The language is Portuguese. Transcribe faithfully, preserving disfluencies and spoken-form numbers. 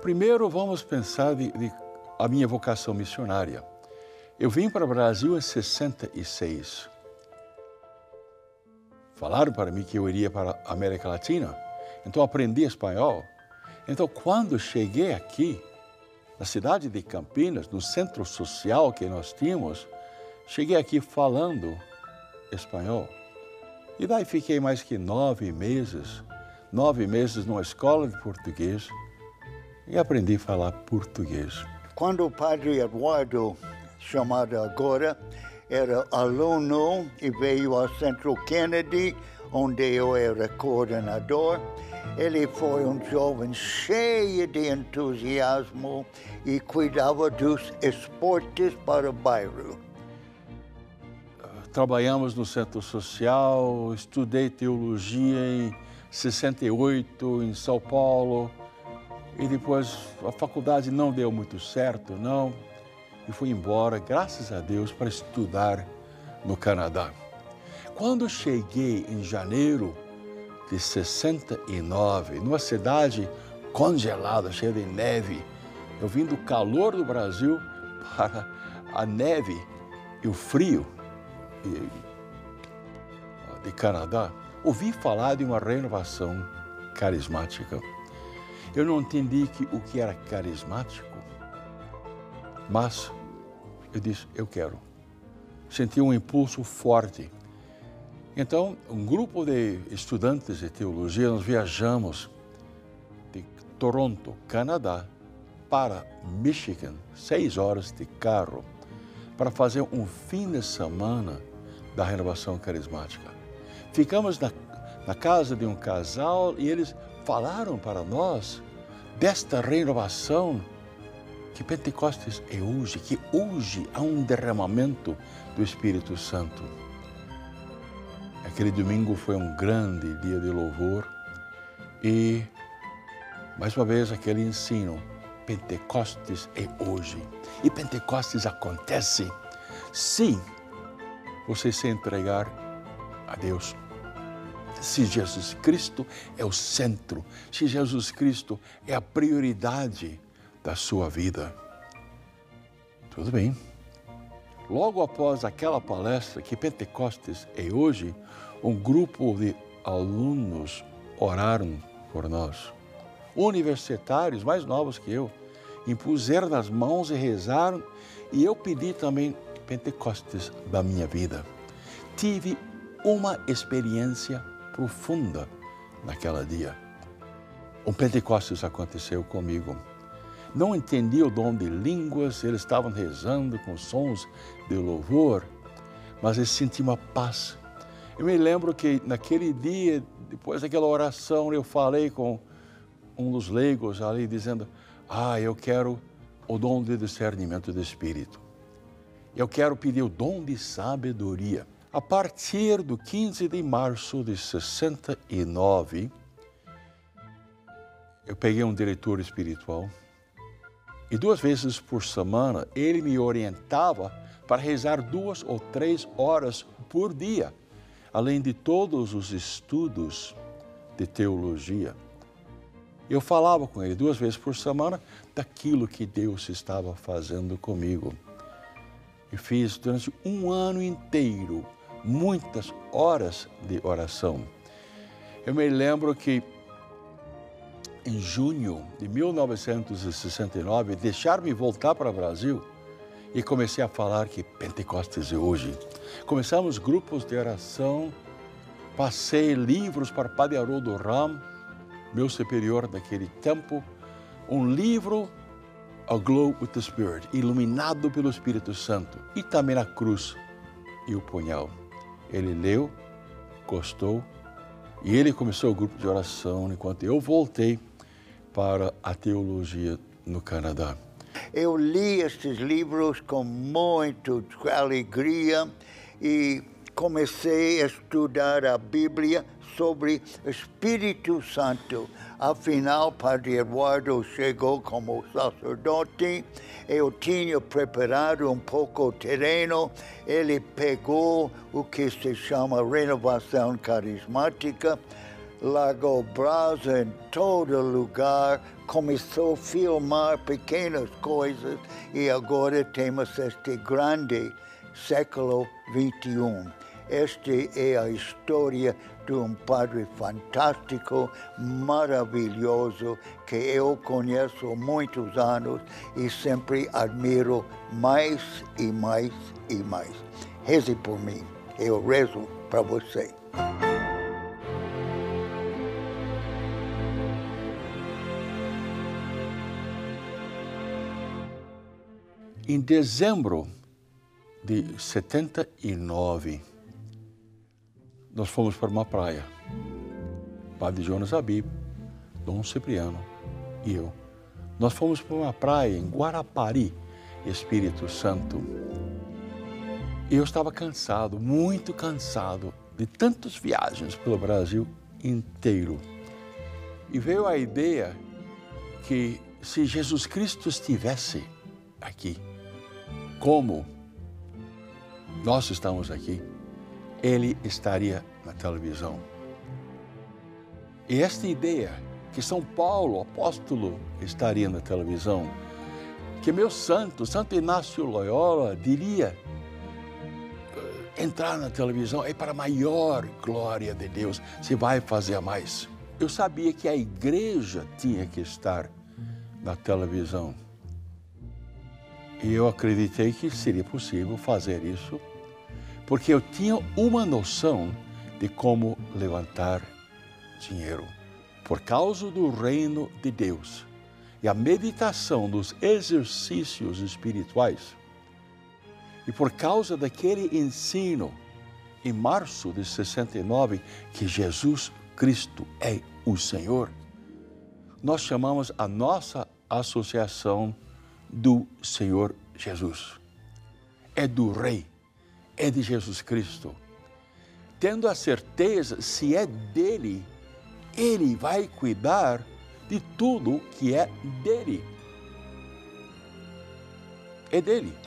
Primeiro, vamos pensar de, de a minha vocação missionária. Eu vim para o Brasil em sessenta e seis. Falaram para mim que eu iria para a América Latina, então aprendi espanhol. Então, quando cheguei aqui, na cidade de Campinas, no centro social que nós tínhamos, cheguei aqui falando espanhol. E daí fiquei mais que nove meses, nove meses numa escola de português e aprendi a falar português. Quando o padre Eduardo, chamado agora, era aluno e veio ao Centro Kennedy, onde eu era coordenador, ele foi um jovem cheio de entusiasmo e cuidava dos esportes para o bairro. Trabalhamos no centro social, estudei teologia em sessenta e oito em São Paulo e depois a faculdade não deu muito certo, não, e fui embora, graças a Deus, para estudar no Canadá. Quando cheguei em janeiro de sessenta e nove, numa cidade congelada, cheia de neve, eu vim do calor do Brasil para a neve e o frio de Canadá, ouvi falar de uma renovação carismática. Eu não entendi que, o que era carismático, mas eu disse, eu quero. Senti um impulso forte. Então, um grupo de estudantes de teologia, nós viajamos de Toronto, Canadá, para Michigan, seis horas de carro, para fazer um fim de semana da renovação carismática. Ficamos na, na casa de um casal e eles falaram para nós desta renovação que Pentecostes é hoje, que hoje há um derramamento do Espírito Santo. Aquele domingo foi um grande dia de louvor e, mais uma vez, aquele ensino, Pentecostes é hoje. E Pentecostes acontece se você se entregar a Deus. Se Jesus Cristo é o centro, se Jesus Cristo é a prioridade da sua vida. Tudo bem. Logo após aquela palestra, que Pentecostes é hoje, um grupo de alunos oraram por nós. Universitários mais novos que eu, impuseram as mãos e rezaram, e eu pedi também Pentecostes da minha vida. Tive uma experiência profunda naquele dia. Um Pentecostes aconteceu comigo. Não entendi o dom de línguas, eles estavam rezando com sons de louvor, mas eu senti uma paz. Eu me lembro que naquele dia, depois daquela oração, eu falei com um dos leigos ali, dizendo, ah, eu quero o dom de discernimento do Espírito. Eu quero pedir o dom de sabedoria. A partir do quinze de março de sessenta e nove, eu peguei um diretor espiritual e duas vezes por semana ele me orientava para rezar duas ou três horas por dia, além de todos os estudos de teologia. Eu falava com ele duas vezes por semana daquilo que Deus estava fazendo comigo. E fiz durante um ano inteiro muitas horas de oração. Eu me lembro que em junho de mil novecentos e sessenta e nove, deixaram-me voltar para o Brasil e comecei a falar que Pentecostes é hoje. Começamos grupos de oração, passei livros para Padre Haroldo Ram, meu superior daquele tempo, um livro, A Glow with the Spirit, iluminado pelo Espírito Santo, e também a cruz e o punhal. Ele leu, gostou, e ele começou o grupo de oração enquanto eu voltei para a teologia no Canadá. Eu li estes livros com muita alegria e comecei a estudar a Bíblia sobre o Espírito Santo. Afinal, Padre Eduardo chegou como sacerdote, eu tinha preparado um pouco o terreno, ele pegou o que se chama renovação carismática, largou brasa em todo lugar, começou a filmar pequenas coisas e agora temos este grande século vinte e um. Esta é a história de um padre fantástico, maravilhoso, que eu conheço há muitos anos e sempre admiro mais e mais e mais. Reze por mim, eu rezo para você. Em dezembro de setenta e nove, nós fomos para uma praia. Padre Jonas Abib, Dom Cipriano e eu. Nós fomos para uma praia em Guarapari, Espírito Santo. E eu estava cansado, muito cansado de tantas viagens pelo Brasil inteiro. E veio a ideia que se Jesus Cristo estivesse aqui, como nós estamos aqui, ele estaria na televisão. E esta ideia que São Paulo, apóstolo, estaria na televisão, que meu santo, Santo Inácio Loyola, diria, entrar na televisão é para a maior glória de Deus, se vai fazer mais. Eu sabia que a igreja tinha que estar na televisão. E eu acreditei que seria possível fazer isso, porque eu tinha uma noção de como levantar dinheiro. Por causa do reino de Deus e a meditação dos exercícios espirituais, e por causa daquele ensino, em março de sessenta e nove, que Jesus Cristo é o Senhor, nós chamamos a nossa associação do Senhor Jesus. É do Rei, é de Jesus Cristo. Tendo a certeza, se é dele, ele vai cuidar de tudo que é dele. É dele.